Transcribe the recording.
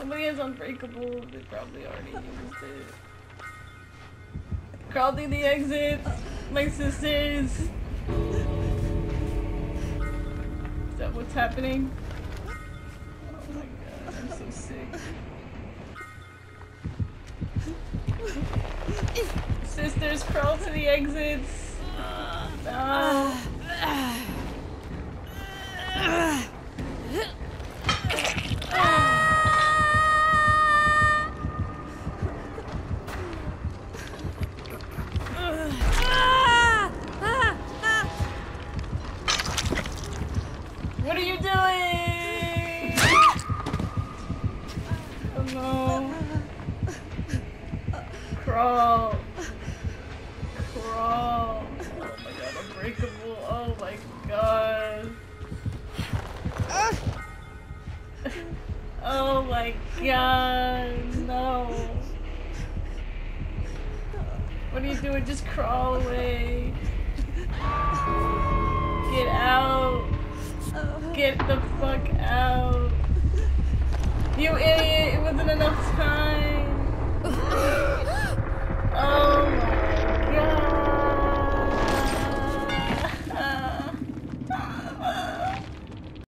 Somebody has Unbreakable. They probably already used it. Crawl through the exit. My sisters. Is that what's happening? Oh my god, I'm so sick. Sisters, crawl to the exits. No. What are you doing? Oh no. Crawl. Crawl. Oh my god, Unbreakable. Oh my god. Oh my god, no. What are you doing? Just crawl away. Get out. Get the fuck out. You idiot, it wasn't enough time.